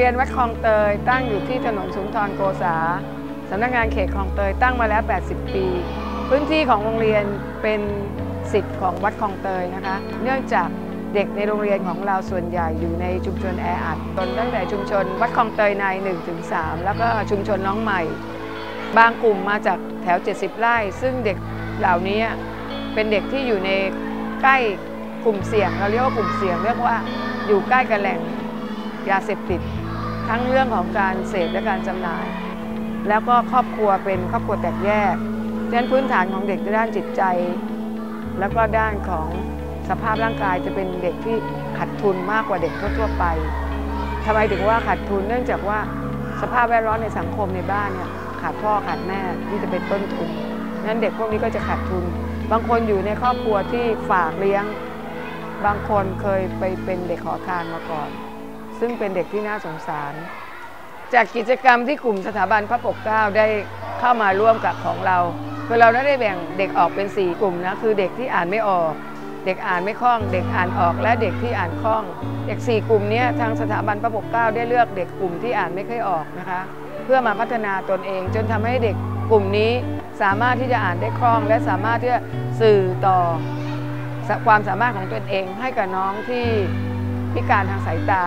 ยนวัดคลองเตยตั้งอยู่ที่ถนนสุนทรโกษาสำนักงานเขตคลองเตยตั้งมาแล้ว80 ปีพื้นที่ของโรงเรียนเป็นสิทธิ์ของวัดคลองเตยนะคะเนื่องจากเด็กในโรงเรียนของเราส่วนใหญ่อยู่ในชุมชนแออัดตั้งแต่ชุมชนวัดคลองเตยใน 1-3 แล้วก็ชุมชนน้องใหม่บางกลุ่มมาจากแถว70 ไร่ซึ่งเด็กเหล่านี้เป็นเด็กที่อยู่ในใกล้กลุ่มเสี่ยงเราเรียกว่ากลุ่มเสี่ยงเรียกว่าอยู่ใกล้กับแหล่งยาเสพติดทั้งเรื่องของการเสพและการจำหน่ายแล้วก็ครอบครัวเป็นครอบครัวแตกแยกดังนั้นพื้นฐานของเด็กด้านจิตใจแล้วก็ด้านของสภาพร่างกายจะเป็นเด็กที่ขาดทุนมากกว่าเด็กทั่วๆไปทำไมถึงว่าขาดทุนเนื่องจากว่าสภาพแวดล้อมในสังคมในบ้านเนี่ยขาดพ่อขาดแม่ที่จะเป็นต้นทุนนั้นเด็กพวกนี้ก็จะขาดทุนบางคนอยู่ในครอบครัวที่ฝากเลี้ยงบางคนเคยไปเป็นเด็กขอทานมาก่อนซึ่งเป็นเด็กที่น่าสงสารจากกิจกรรมที่กลุ่มสถาบันพระปกเกล้าได้เข้ามาร่วมกับของเราคือเราได้แบ่งเด็กออกเป็น4 กลุ่มนะคือเด็กที่อ่านไม่ออกเด็กอ่านไม่คล่องเด็กอ่านออกและเด็กที่อ่านคล่องเด็ก4 กลุ่มนี้ทางสถาบันพระปกเกล้าได้เลือกเด็กกลุ่มที่อ่านไม่ค่อยออกนะคะเพื่อมาพัฒนาตนเองจนทำให้เด็กกลุ่มนี้สามารถที่จะอ่านได้คล่องและสามารถที่จะสื่อต่อความสามารถของตนเองให้กับน้องที่พิการทางสายตา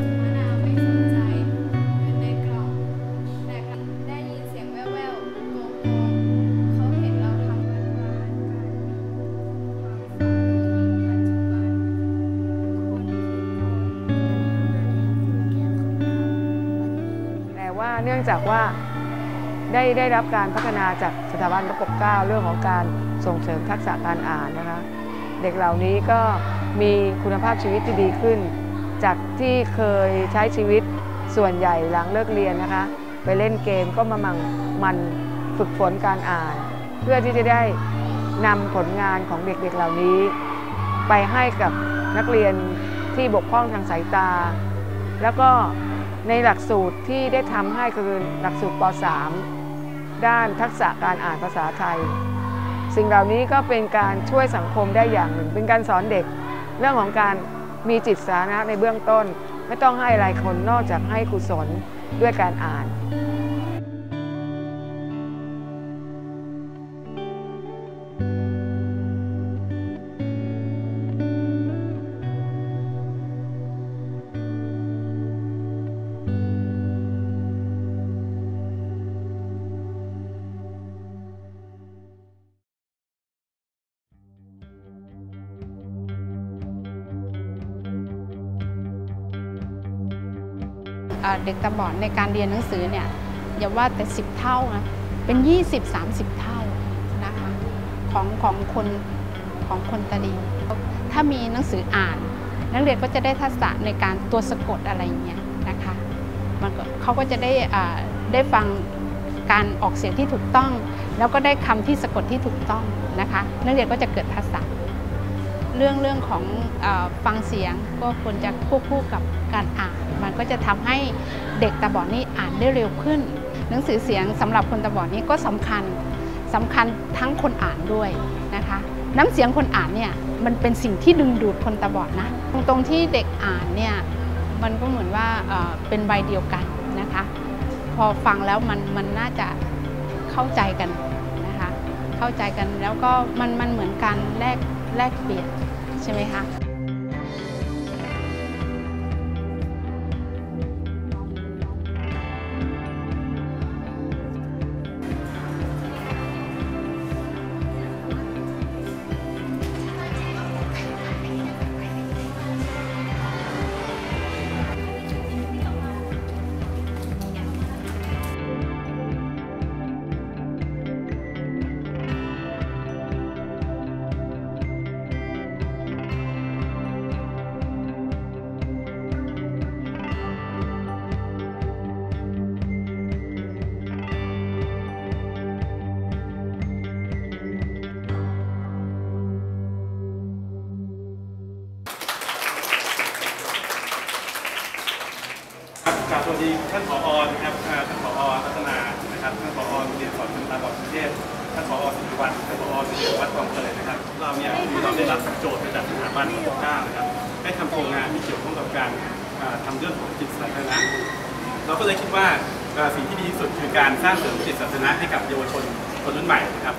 เนื่องจากว่าได้รับการพัฒนาจากสถาบันพระปกเกล้าเรื่องของการส่งเสริมทักษะการอ่านนะคะเด็กเหล่านี้ก็มีคุณภาพชีวิตที่ดีขึ้นจากที่เคยใช้ชีวิตส่วนใหญ่หลังเลิกเรียนนะคะไปเล่นเกมก็มันฝึกฝนการอ่านเพื่อที่จะได้นำผลงานของเด็กๆเหล่านี้ไปให้กับนักเรียนที่บกพร่องทางสายตาแล้วก็ในหลักสูตรที่ได้ทำให้คือหลักสูตรป.3 ด้านทักษะการอ่านภาษาไทยสิ่งเหล่านี้ก็เป็นการช่วยสังคมได้อย่างหนึ่งเป็นการสอนเด็กเรื่องของการมีจิตสาธารณะในเบื้องต้นไม่ต้องให้อะไรคนนอกจากให้กุศลด้วยการอ่านเด็กตาบอดในการเรียนหนังสือเนี่ยอย่าว่าแต่10 เท่านะเป็น20-30 เท่านะคะของคนตาดีถ้ามีหนังสืออ่านนักเรียนก็จะได้ทักษะในการตัวสะกดอะไรเงี้ยนะคะเขาก็จะได้ฟังการออกเสียงที่ถูกต้องแล้วก็ได้คำที่สะกดที่ถูกต้องนะคะนักเรียนก็จะเกิดทักษะเรื่องของฟังเสียงก็ควรจะควบคู่กับการอ่านมันก็จะทำให้เด็กตาบอดนี่อ่านได้เร็วขึ้นหนังสือเสียงสำหรับคนตาบอดนี่ก็สำคัญทั้งคนอ่านด้วยนะคะน้ำเสียงคนอ่านเนี่ยมันเป็นสิ่งที่ดึงดูดคนตาบอดนะตรงที่เด็กอ่านเนี่ยมันก็เหมือนว่าเป็นใบเดียวกันนะคะพอฟังแล้วมันน่าจะเข้าใจกันนะคะเข้าใจกันแล้วก็มันเหมือนการแลกเปลี่ยนใช่ไหมคะสวัสดีท่านผอ.นะครับท่านผอ.พัฒนานะครับท่านผอ.โรงเรียนสอนคนตาบอดกรุงเทพท่านผอ.สิริวัฒน์ท่านผอ.สิริวัฒน์กองเกษตรนะครับเราได้รับโจทย์จากสถาบันพระปกเกล้านะครับให้ทำโครงงานที่เกี่ยวข้องกับการทำเรื่องของจิตสาธารณะเราก็เลยคิดว่าสิ่งที่ดีที่สุดคือการสร้างเสริมจิตศาสนะให้กับเยาวชนคนรุ่นใหม่นะครับ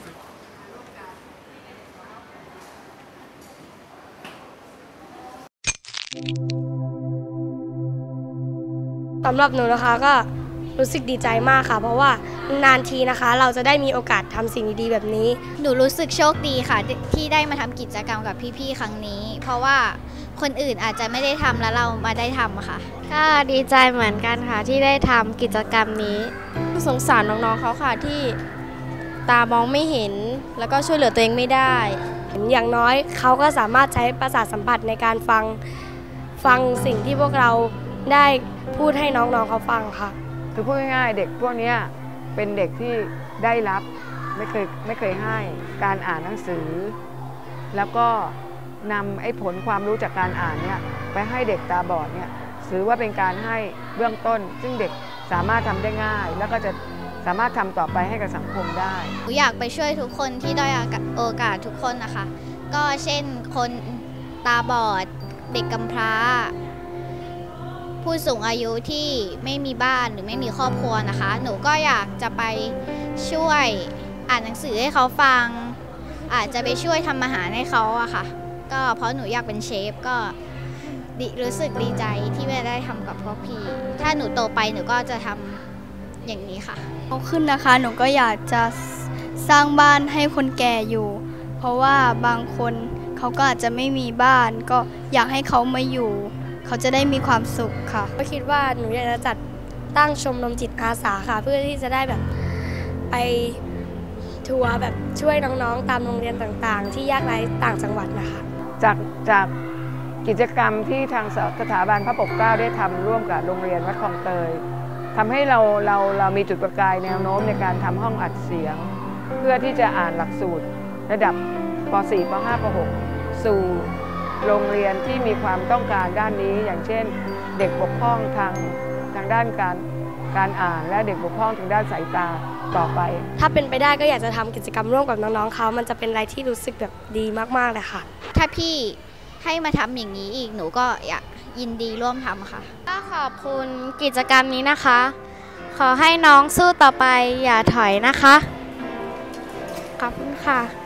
สำหรับหนูนะคะก็รู้สึกดีใจมากค่ะเพราะว่านานทีนะคะเราจะได้มีโอกาสทำสิ่งดีๆแบบนี้หนูรู้สึกโชคดีค่ะที่ได้มาทำกิจกรรมกับพี่ๆครั้งนี้เพราะว่าคนอื่นอาจจะไม่ได้ทำแล้วเรามาได้ทำค่ะก็ดีใจเหมือนกันค่ะที่ได้ทำกิจกรรมนี้สงสารน้องๆเขาค่ะที่ตามองไม่เห็นแล้วก็ช่วยเหลือตัวเองไม่ได้อย่างน้อยเขาก็สามารถใช้ประสาทสัมผัสในการฟังสิ่งที่พวกเราได้พูดให้น้องๆเขาฟังค่ะคือพูดง่ายๆเด็กพวกนี้เป็นเด็กที่ได้รับไม่เคยให้การอ่านหนังสือแล้วก็นำไอ้ผลความรู้จากการอ่านเนี่ยไปให้เด็กตาบอดเนี่ยถือว่าเป็นการให้เบื้องต้นซึ่งเด็กสามารถทำได้ง่ายแล้วก็จะสามารถทำต่อไปให้กับสังคมได้หนูอยากไปช่วยทุกคนที่ด้อยโอกาสทุกคนนะคะก็เช่นคนตาบอดเด็กกำพร้าผู้สูงอายุที่ไม่มีบ้านหรือไม่มีครอบครัวนะคะหนูก็อยากจะไปช่วยอ่านหนังสือให้เขาฟังอาจจะไปช่วยทำอาหารให้เขาอะค่ะก็เพราะหนูอยากเป็นเชฟก็รู้สึกดีใจที่ได้ทำกับพ่อพี่ถ้าหนูโตไปหนูก็จะทำอย่างนี้ค่ะโตขึ้นนะคะหนูก็อยากจะสร้างบ้านให้คนแก่อยู่เพราะว่าบางคนเขาก็อาจจะไม่มีบ้านก็อยากให้เขามาอยู่เขาจะได้มีความสุขค่ะก็คิดว่าหนูอยากจะจัดตั้งชมรมจิตอาสาค่ะเพื่อที่จะได้แบบไปทัวร์แบบช่วยน้องๆตามโรงเรียนต่างๆที่ยากไร้ต่างจังหวัดนะคะจากกิจกรรมที่ทางสถาบันพระปกเกล้าได้ทำร่วมกับโรงเรียนวัดคลองเตยทำให้เรามีจุดประกายแนวโน้มในการทำห้องอัดเสียงเพื่อที่จะอ่านหลักสูตรระดับป .4 ป .5 ป .6 สู่โรงเรียนที่มีความต้องการด้านนี้อย่างเช่นเด็กบกพร่องทางด้านการอ่านและเด็กบกพร่องทางด้านสายตาต่อไปถ้าเป็นไปได้ก็อยากจะทำกิจกรรมร่วมกับน้องๆเขามันจะเป็นอะไรที่รู้สึกแบบดีมากๆเลยค่ะถ้าพี่ให้มาทำอย่างนี้อีกหนูก็อยากยินดีร่วมทำค่ะก็ขอบคุณกิจกรรมนี้นะคะขอให้น้องสู้ต่อไปอย่าถอยนะคะขอบคุณค่ะ